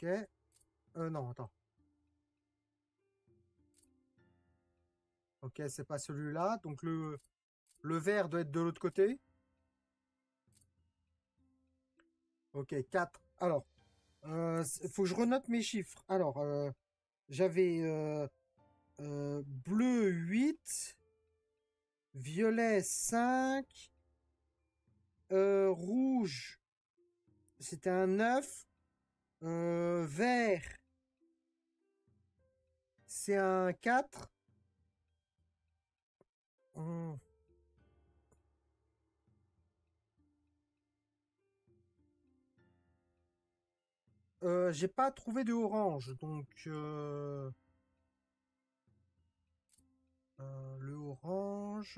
Ok. Non, attends. Ok, c'est pas celui-là. Donc le vert doit être de l'autre côté. Ok, 4. Alors, il faut que je renote mes chiffres. Alors, j'avais bleu 8, violet 5, rouge, c'était un 9, vert, c'est un 4. Hum, j'ai pas trouvé de orange, donc le orange.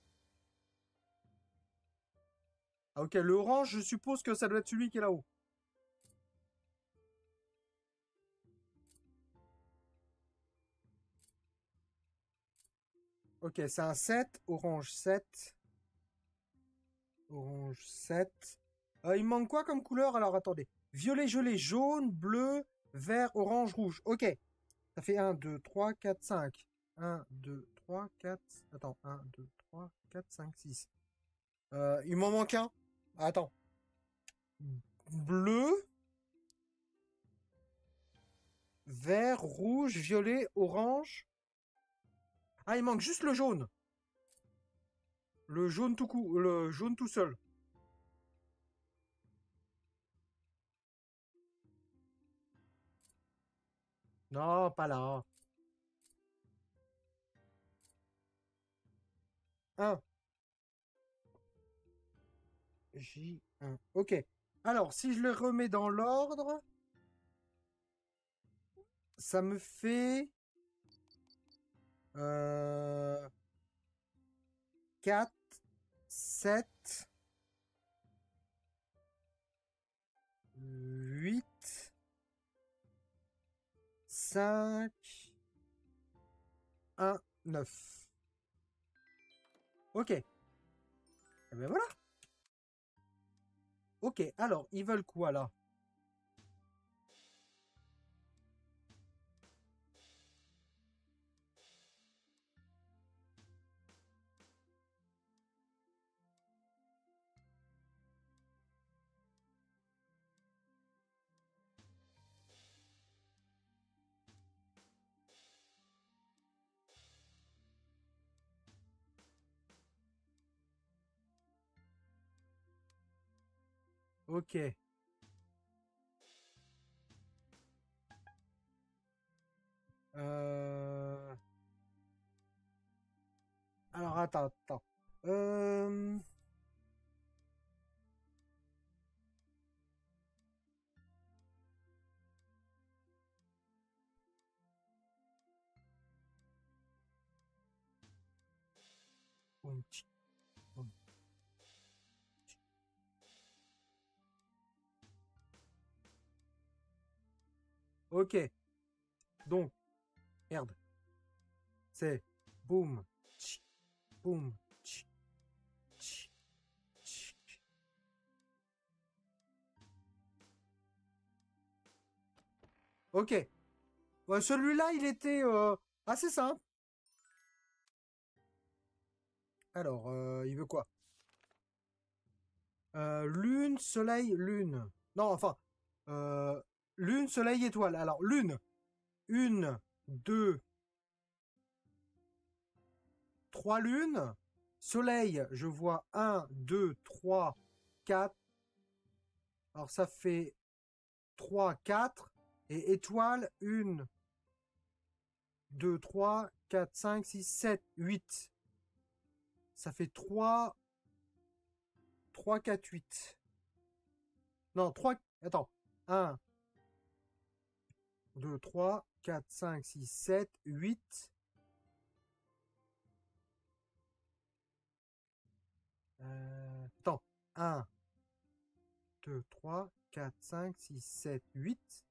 Ah, ok, le orange, je suppose que ça doit être celui qui est là-haut. Ok, c'est un 7, orange 7, orange 7. Il me manque quoi comme couleur? Alors attendez. Violet, gelé, jaune, bleu, vert, orange, rouge. Ok. Ça fait 1, 2, 3, 4, 5. 1, 2, 3, 4. Attends. 1, 2, 3, 4, 5, 6. Il m'en manque un. Attends. Bleu, vert, rouge, violet, orange. Ah, il manque juste le jaune. Le jaune tout seul. Non, pas là. 1. J1. Ok. Alors, si je le remets dans l'ordre, ça me fait 4, 7, 8, 5, 1, 9. Ok. Eh ben voilà. Ok, alors, ils veulent quoi là? Ok. Euh, Alors, attends. Euh... boum, tchic, boum. Ok. Donc, merde. C'est boum, tchic, boum, tchic, tchic, tchic. Ok. Ouais, celui-là, il était assez simple. Alors, il veut quoi? Lune, soleil, lune. Non, enfin, euh, lune, soleil, étoile. Alors, lune. Une, deux, trois lunes. Soleil, je vois un, deux, trois, quatre. Alors, ça fait trois, quatre. Et étoile, une, deux, trois, quatre, cinq, six, sept, huit. Ça fait trois, trois, quatre, huit. Non, trois. Attends. Un, deux, trois, quatre, cinq, six, sept, huit. Attends. Un, 2, 3, 4, 5, 6, 7, 8.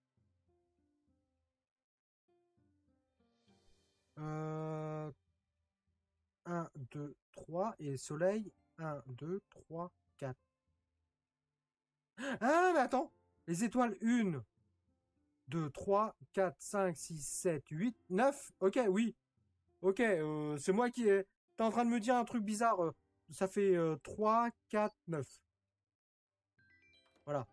1, 2, 3. Et soleil, 1, 2, 3, 4. Ah, mais attends. Les étoiles, une. 2, 3, 4, 5, 6, 7, 8, 9. Ok, oui. Ok, c'est moi qui ai... T'es en train de me dire un truc bizarre. Ça fait 3, 4, 9. Voilà.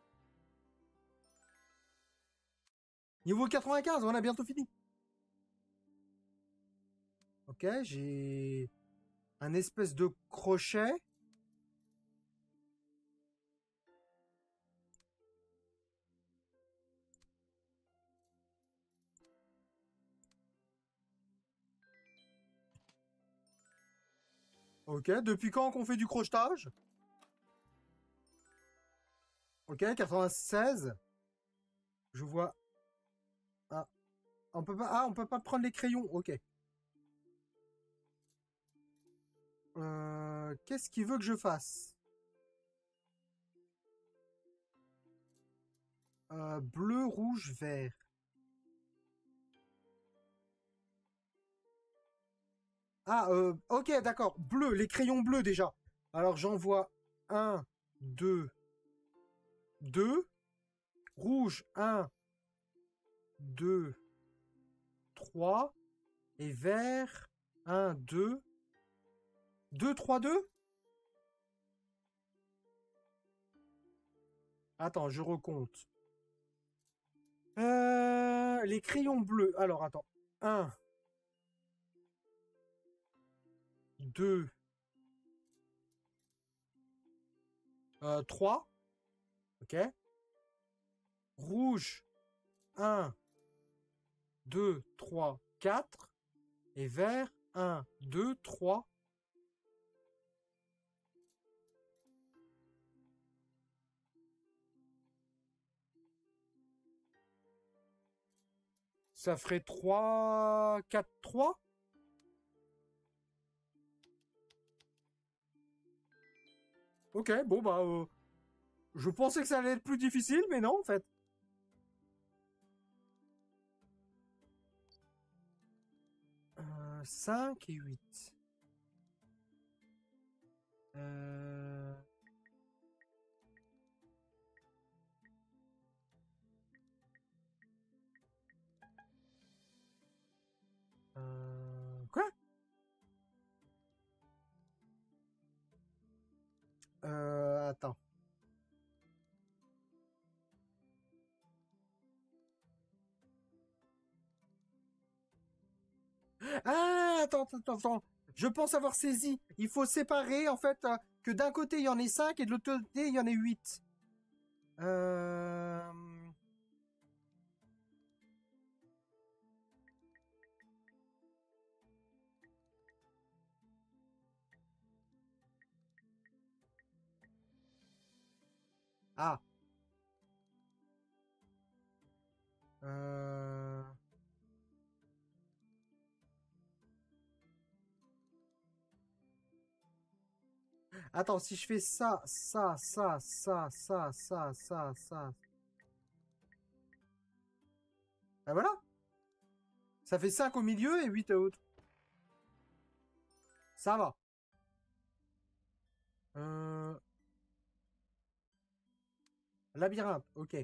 Niveau 95, on a bientôt fini. Ok, j'ai un espèce de crochet. Ok, depuis quand qu'on fait du crochetage? Ok, 96. Je vois. Ah, on peut pas prendre les crayons. Ok. Qu'est-ce qu'il veut que je fasse? Bleu, rouge, vert. Ah, ok, d'accord. Bleu, les crayons bleus déjà. Alors j'en vois un, 2, 2. Rouge, un, 2, 3. Et vert, un, 2, 2, 3, 2. Attends, je recompte. Les crayons bleus. Alors attends. Un, 2, 3. Ok. Rouge, un, 2, 3, 4. Et vert, un, 2, 3. Ça ferait 3, 4, 3. Ok, bon bah, je pensais que ça allait être plus difficile, mais non en fait. 5 et 8. Euh... Quoi? Attends. Ah, attends. Je pense avoir saisi. Il faut séparer, en fait, que d'un côté, il y en ait 5 et de l'autre côté, il y en ait 8. Euh... Ah. Euh... Attends, si je fais ça. Ah voilà. Ça fait 5 au milieu et 8 à l'autre. Ça va. Euh... Labyrinthe, ok.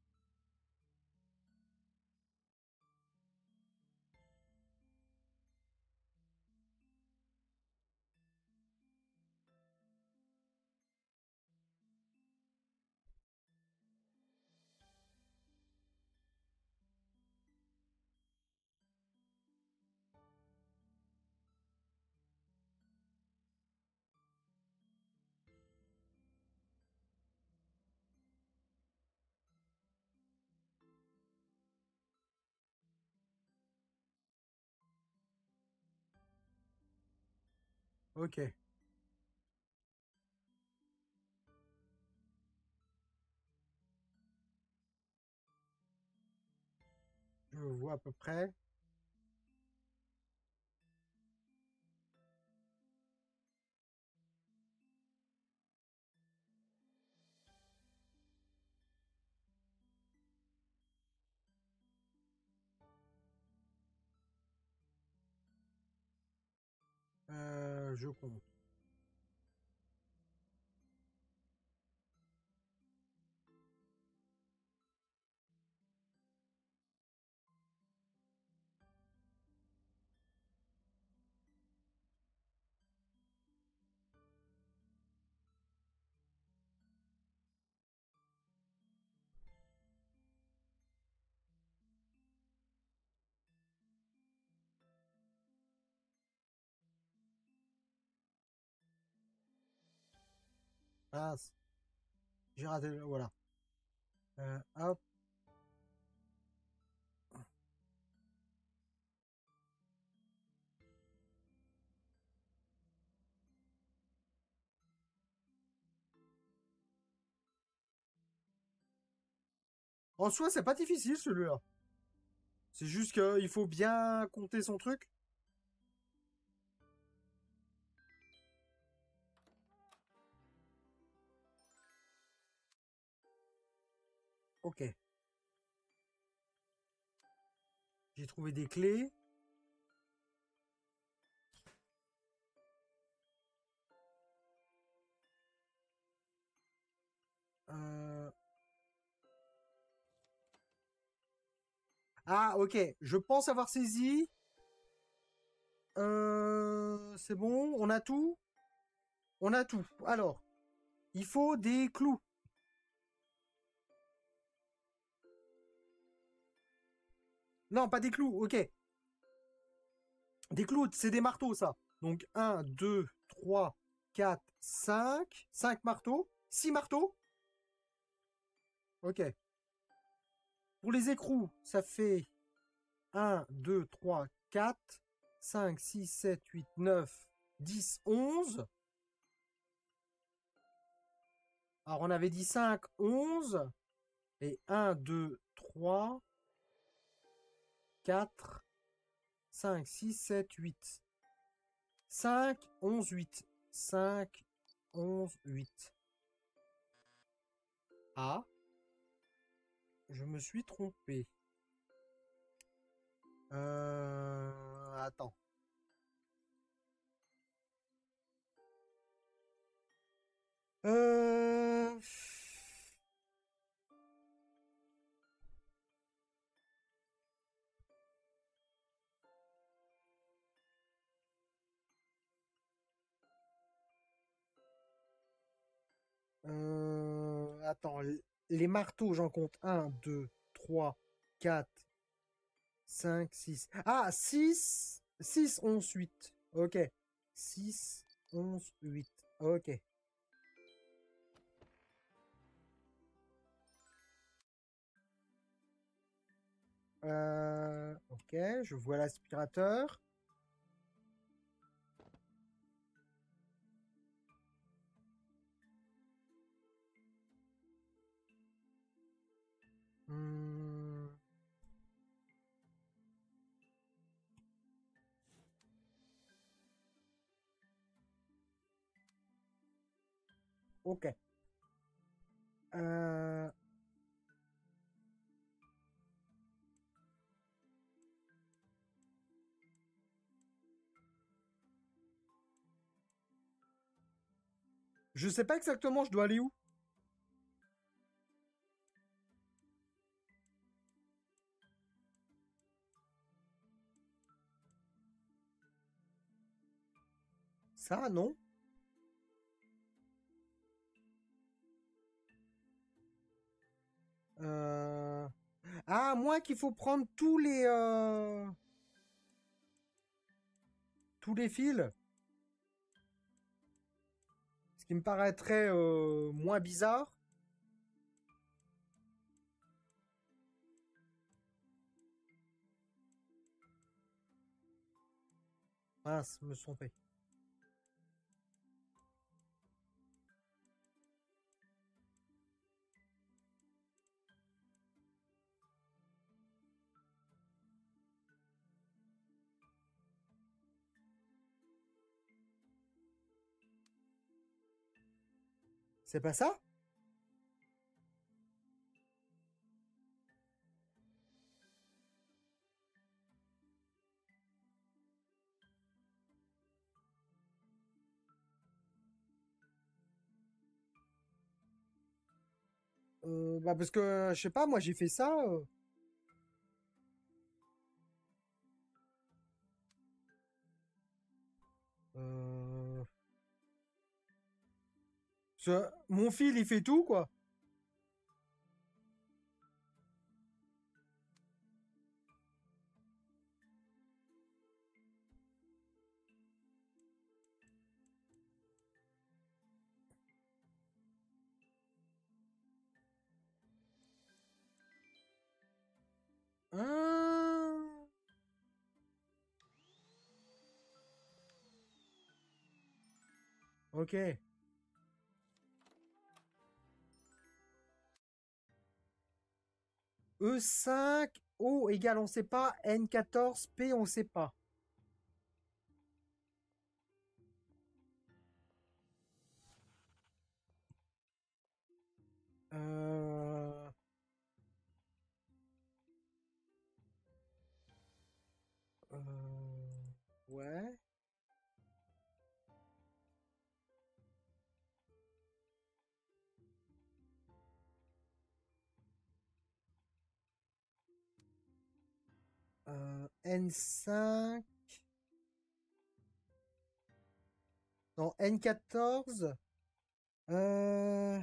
Ok. Je vois à peu près. Je compte. Ah, j'ai raté. Voilà. Hop. En soi, c'est pas difficile celui-là. C'est juste qu'il faut bien compter son truc. Ok. J'ai trouvé des clés. Euh, Ah, ok. Je pense avoir saisi. C'est bon. On a tout. On a tout. Alors, il faut des clous. Non, pas des clous. Ok. Des clous, c'est des marteaux, ça. Donc, un, 2, 3, 4, 5. 5 marteaux. 6 marteaux. Ok. Pour les écrous, ça fait un, 2, 3, 4, 5, 6, 7, 8, 9, 10, 11. Alors, on avait dit 5, 11. Et un, 2, 3, 4, 5, 6, 7, 8. 5, 11, 8. 5, 11, 8. Ah, je me suis trompé. Attends. Euh... Attends, les marteaux, j'en compte un, 2, 3, 4, 5, 6. Ah, 6, 6, 11, 8. Ok. 6, 11, 8. Ok. Ok, je vois l'aspirateur. Hmm, ok. Euh, je sais pas exactement, je dois aller où. Ça, non. Euh, Ah, moi qu'il faut prendre tous les fils. Ce qui me paraîtrait moins bizarre. Mince, me suis trompé. C'est pas ça? Bah parce que, je sais pas, moi j'ai fait ça. Euh, Mon fil, il fait tout, quoi. Ok. E5, O égale on sait pas, N14, P on sait pas. Euh... Ouais. N5. Non, N14. Euh...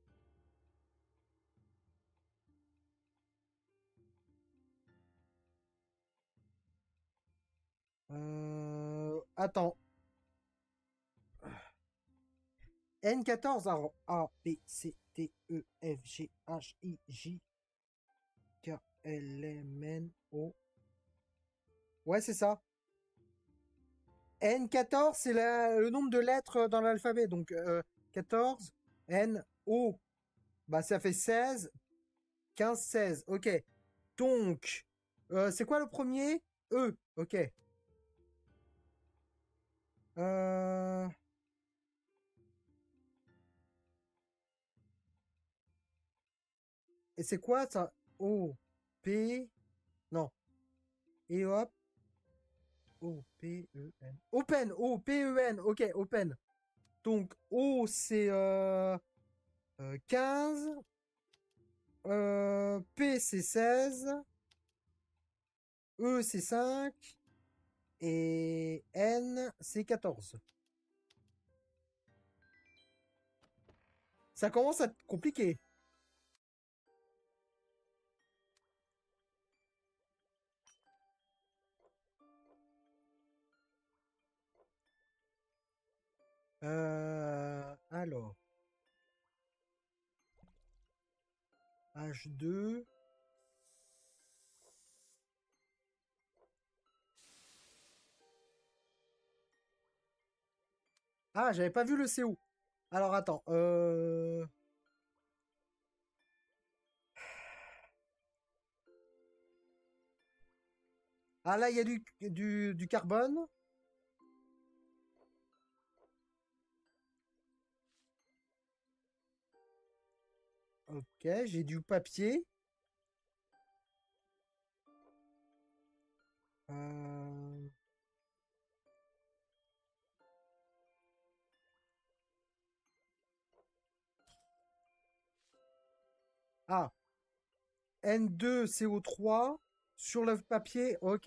Attends. N14, alors A, B, C, D, E, F, G, H, I, J, K, L, M, N, O. Ouais, c'est ça. N14, c'est le nombre de lettres dans l'alphabet. Donc, 14, N, O. Bah, ça fait 16, 15, 16. Ok. Donc, c'est quoi le premier? E. Ok. Euh, Et c'est quoi ça? O, P. Non. Et hop. O, P, E, N. Open. O, P, E, N. Ok, open. Donc, O, c'est 15. P, c'est 16. E, c'est 5. Et N, c'est 14. Ça commence à être compliqué. Alors, H2. Ah, j'avais pas vu le CO. Alors, attends. Ah, là, il y a du carbone. Ok, j'ai du papier. Euh, Ah, N2CO3 sur le papier. Ok.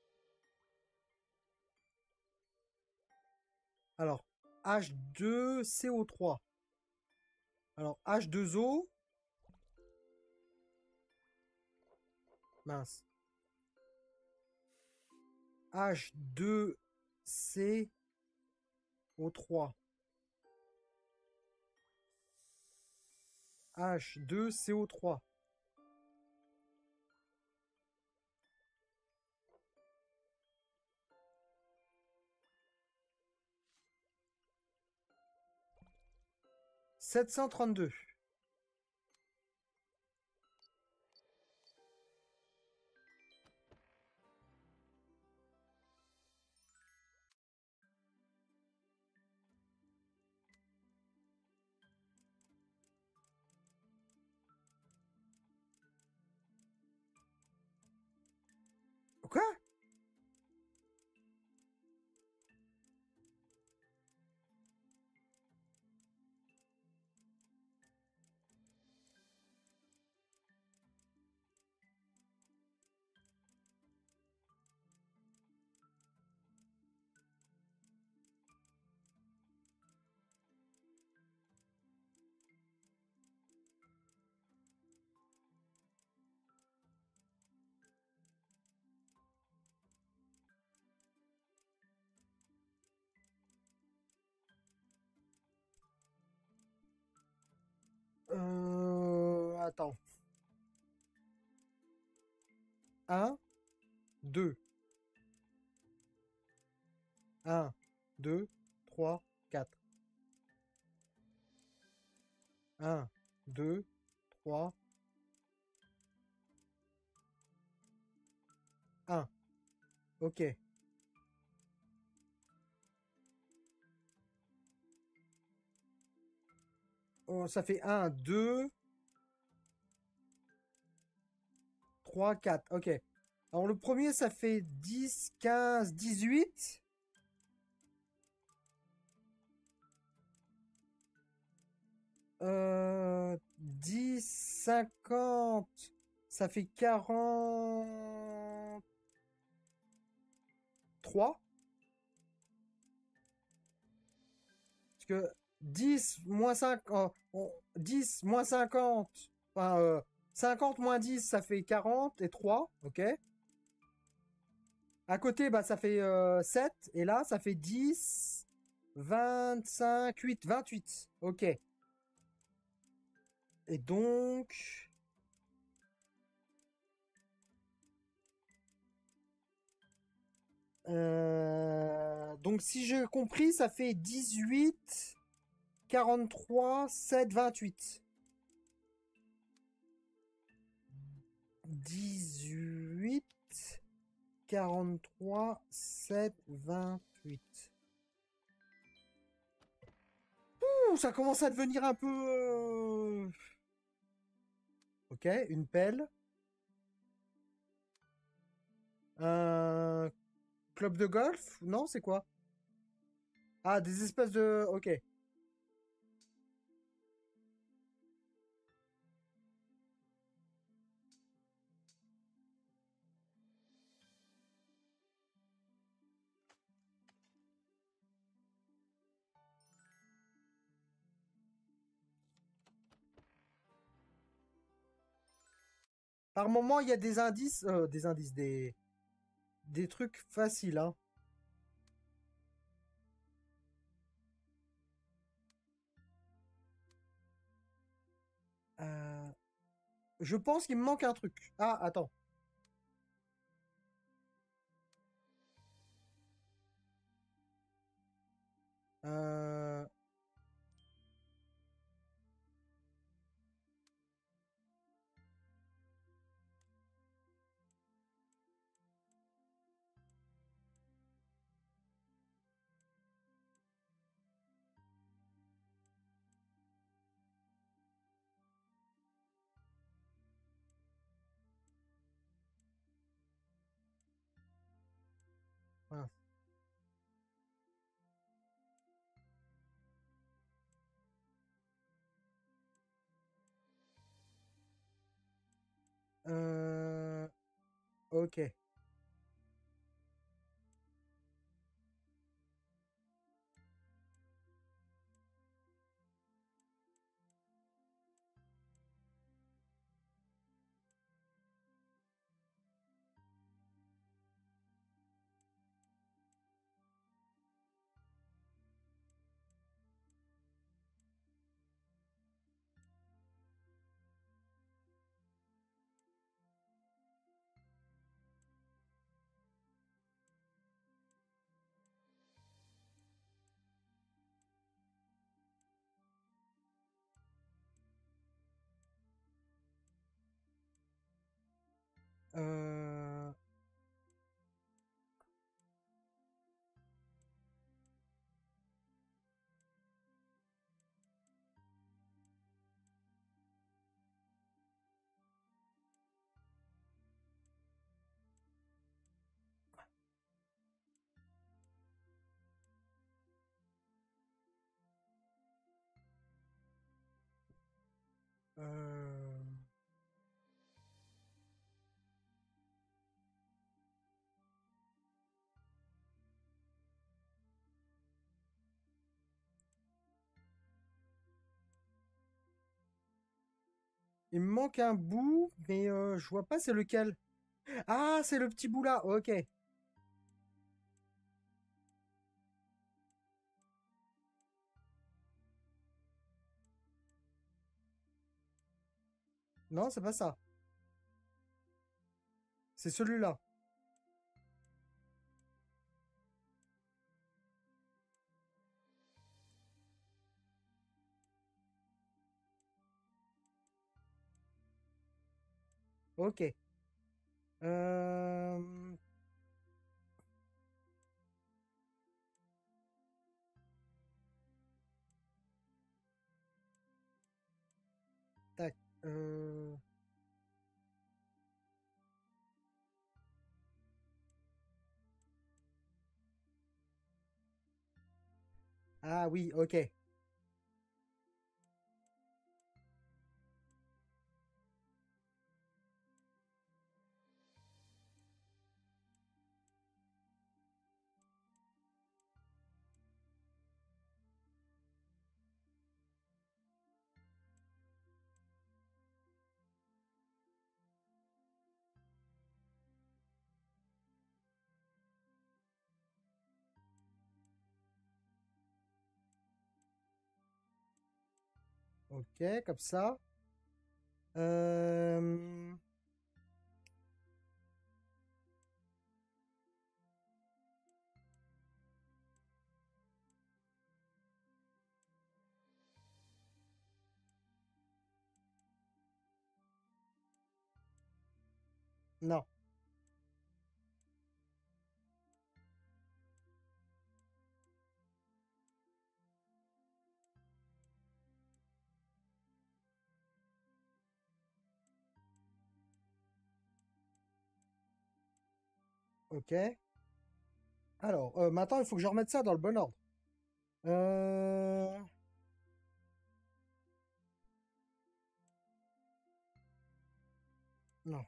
Alors, H2CO3. Alors, H2O. Mince. H2CO3. H2CO3. 732. Quoi? Attends. Un, 2. Un, 2, 3, 4. Un, 2, 3, 1. Ok. Oh, ça fait un, 2, 3, 4. Ok. Alors le premier, ça fait 10, 15, 18. 10, 50. Ça fait 43. Parce que 10 moins 5, 10 moins 50, enfin, 50 moins 10, ça fait 40 et 3, ok. À côté, bah, ça fait 7, et là, ça fait 10, 25, 8, 28, ok. Et donc, donc si j'ai compris, ça fait 18, 43, 7, 28. 18, 43, 7, 28. Ouh, ça commence à devenir un peu... Ok, une pelle. Un club de golf? Non, c'est quoi? Ah, des espèces de... Ok. Par moment, il y a des indices, des trucs faciles, hein. Euh, je pense qu'il me manque un truc. Ah, attends. Euh, mince. Euh, ok. Euh, euh, il me manque un bout, mais je vois pas c'est lequel. Ah, c'est le petit bout là. Ok. Non, c'est pas ça. C'est celui-là. Ok. Euh, Tac. Ah oui, ok. Ok, comme ça. Euh, Non. Ok. Alors, maintenant, il faut que je remette ça dans le bon ordre. Euh, Non.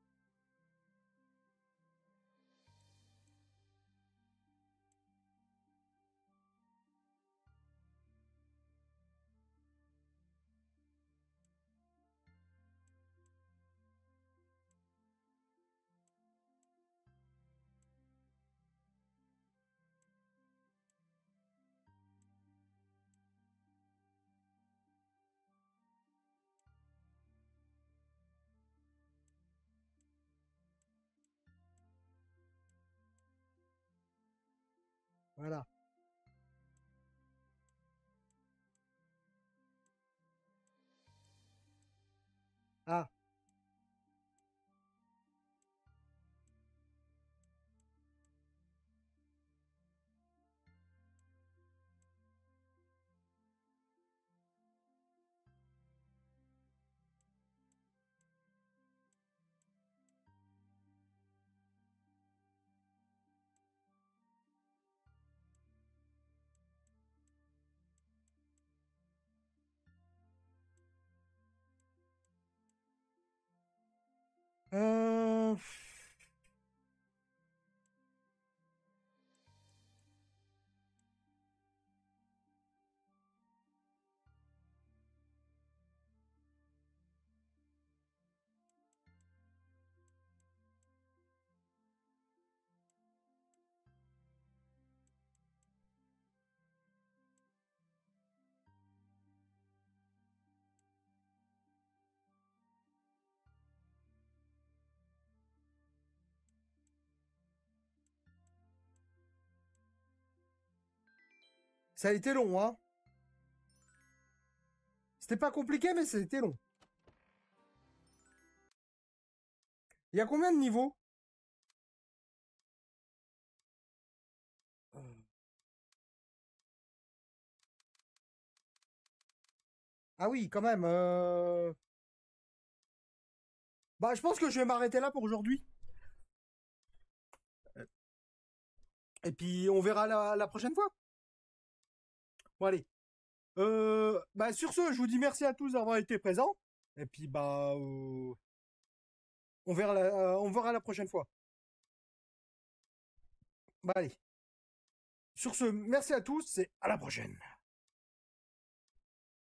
Voilà. Ah. Euh, Ça a été long, hein. C'était pas compliqué, mais ça a été long. Il y a combien de niveaux? Euh, Ah oui, quand même. Bah, je pense que je vais m'arrêter là pour aujourd'hui. Et puis, on verra la prochaine fois. Bon, allez. Bah, sur ce, je vous dis merci à tous d'avoir été présents. Et puis, bah, on verra la prochaine fois. Bah, allez. Sur ce, merci à tous et à la prochaine.